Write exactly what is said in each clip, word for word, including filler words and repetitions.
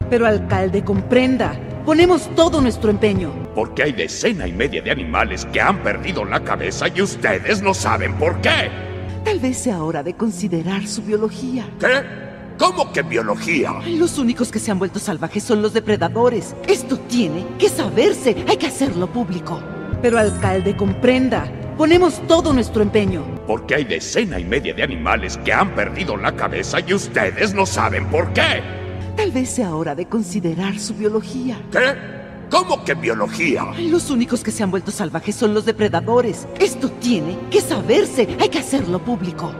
Pero alcalde, comprenda. Ponemos todo nuestro empeño. Porque hay decena y media de animales que han perdido la cabeza y ustedes no saben por qué. Tal vez sea hora de considerar su biología. ¿Qué? ¿Cómo que biología? Los únicos que se han vuelto salvajes son los depredadores. Esto tiene que saberse. Hay que hacerlo público. Pero alcalde, comprenda. Ponemos todo nuestro empeño. Porque hay decena y media de animales que han perdido la cabeza y ustedes no saben por qué. Tal vez sea hora de considerar su biología. ¿Qué? ¿Cómo que biología? Los únicos que se han vuelto salvajes son los depredadores. Esto tiene que saberse. Hay que hacerlo público.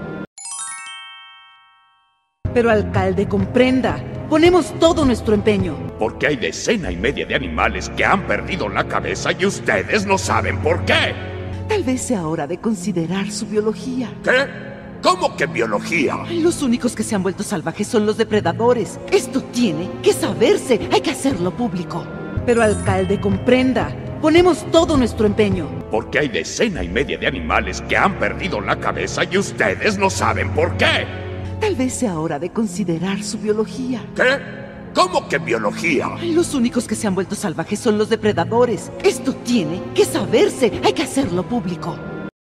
Pero alcalde, comprenda. Ponemos todo nuestro empeño. Porque hay decena y media de animales que han perdido la cabeza y ustedes no saben por qué. Tal vez sea hora de considerar su biología. ¿Qué? ¿Cómo que biología? Los únicos que se han vuelto salvajes son los depredadores. Esto tiene que saberse. Hay que hacerlo público. Pero alcalde, comprenda. Ponemos todo nuestro empeño. Porque hay decena y media de animales que han perdido la cabeza y ustedes no saben por qué. Tal vez sea hora de considerar su biología. ¿Qué? ¿Cómo que biología? Los únicos que se han vuelto salvajes son los depredadores. Esto tiene que saberse. Hay que hacerlo público.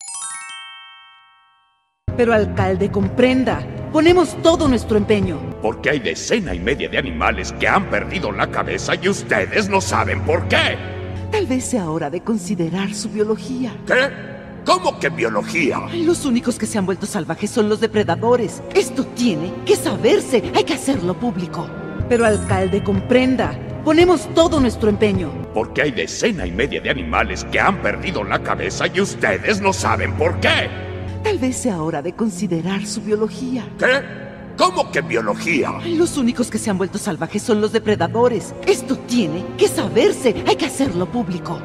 Pero alcalde, comprenda. Ponemos todo nuestro empeño. Porque hay decena y media de animales que han perdido la cabeza y ustedes no saben por qué. Tal vez sea hora de considerar su biología. ¿Qué? ¿Cómo que biología? Los únicos que se han vuelto salvajes son los depredadores. Esto tiene que saberse. Hay que hacerlo público. Pero alcalde, comprenda. Ponemos todo nuestro empeño. Porque hay decena y media de animales que han perdido la cabeza y ustedes no saben por qué. Tal vez sea hora de considerar su biología. ¿Qué? ¿Cómo que biología? Los únicos que se han vuelto salvajes son los depredadores. Esto tiene que saberse. Hay que hacerlo público.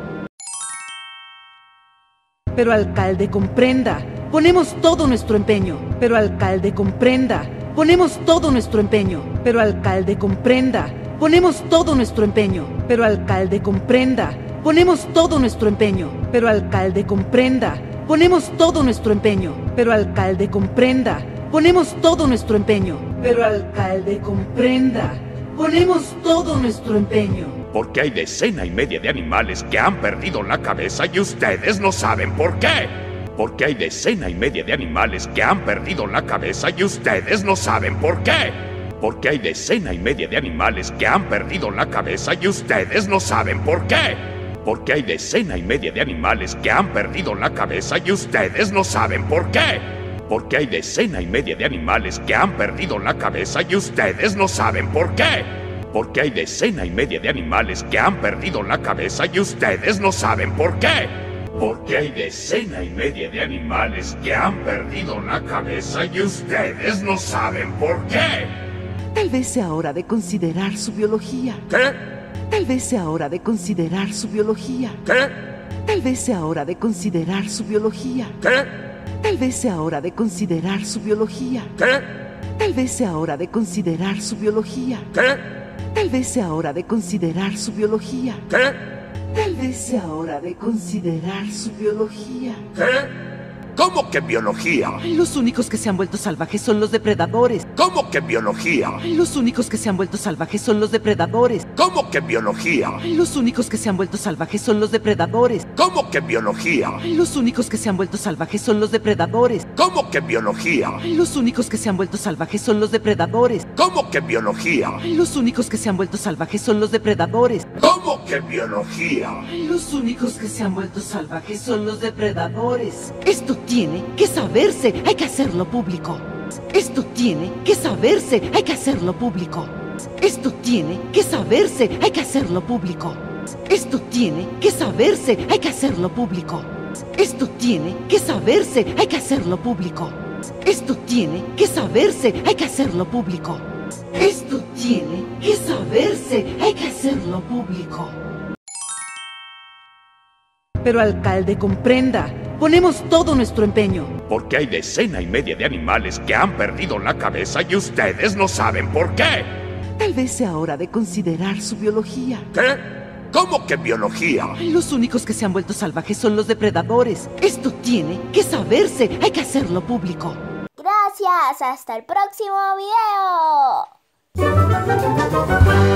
Pero alcalde, comprenda. Ponemos todo nuestro empeño. Pero alcalde, comprenda. Ponemos todo nuestro empeño. Pero alcalde, comprenda. Ponemos todo nuestro empeño. Pero alcalde, comprenda. Ponemos todo nuestro empeño. Pero alcalde, comprenda. Ponemos todo nuestro empeño. Pero alcalde, comprenda. Ponemos todo nuestro empeño. Pero alcalde, comprenda. Ponemos todo nuestro empeño. Porque hay decena y media de animales que han perdido la cabeza y ustedes no saben por qué. Porque hay decena y media de animales que han perdido la cabeza y ustedes no saben por qué. Porque hay decena y media de animales que han perdido la cabeza y ustedes no saben por qué. Porque hay decena y media de animales que han perdido la cabeza y ustedes no saben por qué. Porque hay decena y media de animales que han perdido la cabeza y ustedes no saben por qué. Porque hay decena y media de animales que han perdido la cabeza y ustedes no saben por qué. Porque hay decena y media de animales que han perdido la cabeza y ustedes no saben por qué. Tal vez sea hora de considerar su biología. ¿Qué? Tal vez sea hora de considerar su biología. ¿Qué? Tal vez sea hora de considerar su biología. ¿Qué? Tal vez sea hora de considerar su biología. ¿Qué? Tal vez sea hora de considerar su biología. ¿Qué? Tal vez sea hora de considerar su biología. ¿Qué? Tal vez sea hora de considerar su biología. ¿Qué? ¿Cómo que biología? Los únicos que se han vuelto salvajes son los depredadores. ¿Cómo que biología? Los únicos que se han vuelto salvajes son los depredadores. ¿Cómo que biología? Los únicos que se han vuelto salvajes son los depredadores. ¿Cómo que biología? Los únicos que se han vuelto salvajes son los depredadores. ¿Cómo que biología? Los únicos que se han vuelto salvajes son los depredadores. ¿Cómo que biología? Los únicos que se han vuelto salvajes son los depredadores. ¿Cómo que biología? Los únicos que se han vuelto salvajes son los depredadores. Esto tiene que saberse. Hay que hacerlo público. Esto tiene que saberse. Hay que hacerlo público. Esto tiene que saberse. Hay que hacerlo público. Esto tiene que saberse. Hay que hacerlo público. Esto tiene que saberse. Hay que hacerlo público. Esto tiene que saberse. Hay que hacerlo público. Esto tiene que saberse. Hay que hacerlo público. Pero alcalde, comprenda. Ponemos todo nuestro empeño. Porque hay decena y media de animales que han perdido la cabeza y ustedes no saben por qué. Tal vez sea hora de considerar su biología. ¿Qué? ¿Cómo que biología? Los únicos que se han vuelto salvajes son los depredadores. Esto tiene que saberse. Hay que hacerlo público. Gracias. Hasta el próximo video.